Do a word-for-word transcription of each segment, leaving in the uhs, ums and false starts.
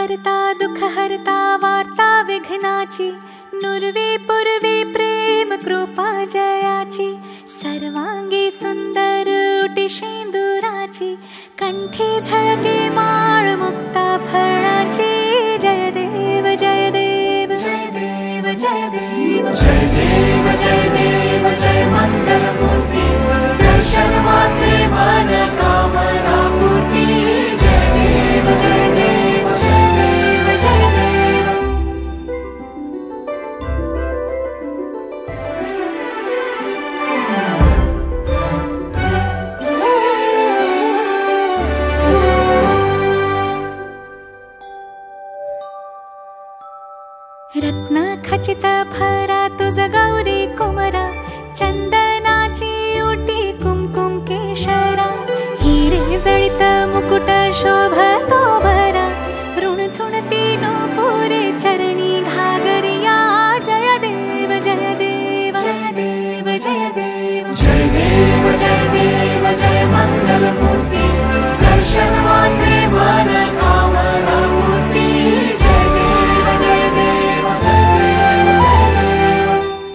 करता दुख हरता वार्ता विघ्नाची नुरवी पूर्वी प्रेम कृपा जयाची सर्वांगी सुंदर उटी शेंदुराची कंठी झळके माळ मुक्ता फळाची जय देव जय देव जय देव जय देव जय देव जय देव जय मंगल मूर्ति दर्शन मात्रे मन कामना पूर्ति जय देव जय देव जय देव जय देव रत्न खचित भरा तुझ गौरी कुमरा चंदनाची उटी कुमकुम केशरा हिरे जळित मुकुट शोभतो भरा ऋण झुणती नूपुरे चरणी घागरिया जय देव जय देव जय देव जय देव जय देव जय देव जय मंगल मूर्ति दर्शन मात्रे मन कामना पूर्ति जय देव जय देव जय देव जय देव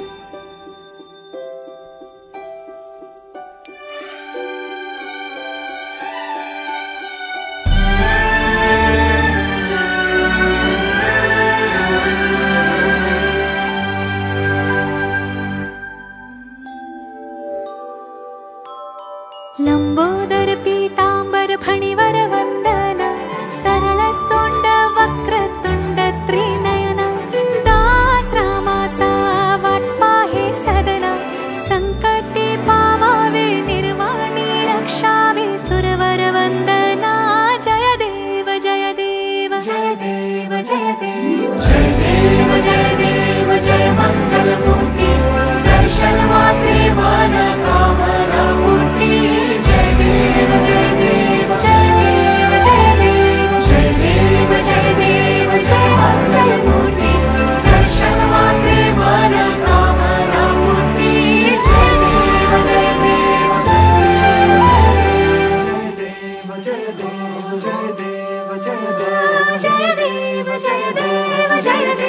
लंबोदर पीतांबर फणीवर वंदना सरळ सोंड वक्रतुंड त्रिनयना दास रामाचा वाटपा हे सदना संकटी पावावे निर्वाणी रक्षावे सुरवर वंदना जय देव जय देव जय देव जय देव जय देव जय देव जय मंगल मूर्ति दर्शन मात्रे मन कामना पूर्ति जय देव जय देव जय देव जय देव जय देव जय देव जय मंगल मूर्ति दर्शन मात्रे मन कामना पूर्ति जय देव जय देव जय देव जय देव जय देव जय देव जय देव जय देव जय देव